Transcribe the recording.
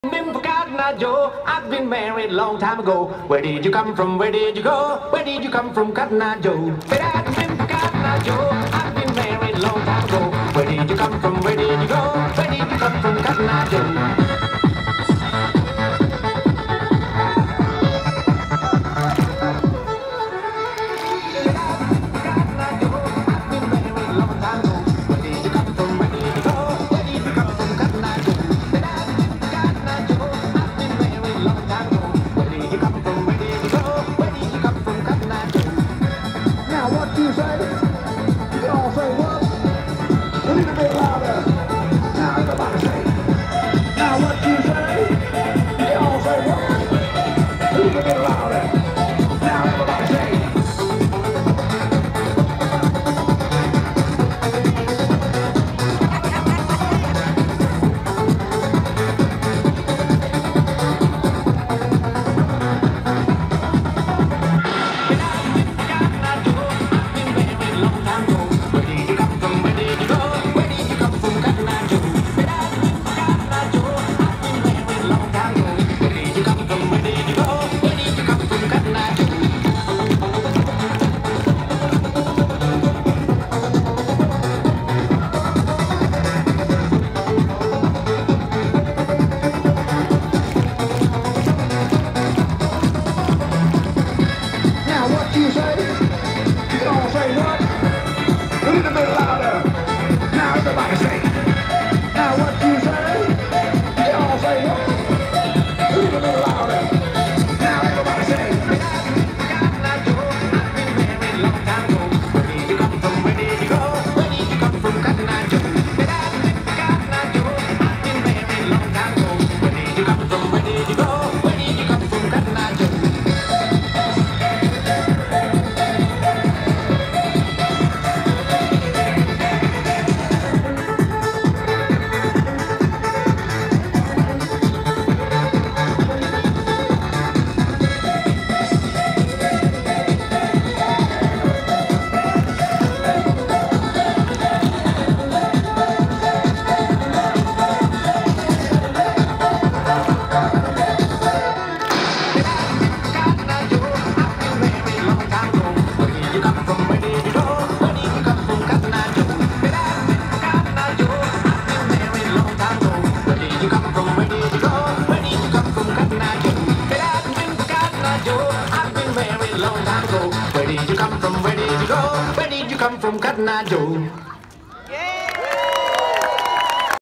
Been forgotten, Joe. I've been married a long time ago. Where did you come from? Where did you go? Where did you come from, Cotton Eye Joe? But I've been forgotten, Joe. I've been married a long time ago. Where did you come from? Where did you go? Where did you come from, Cotton Eye Joe? Where did you come from? Where did you go? Where did you come from, Cotton Eye Joe?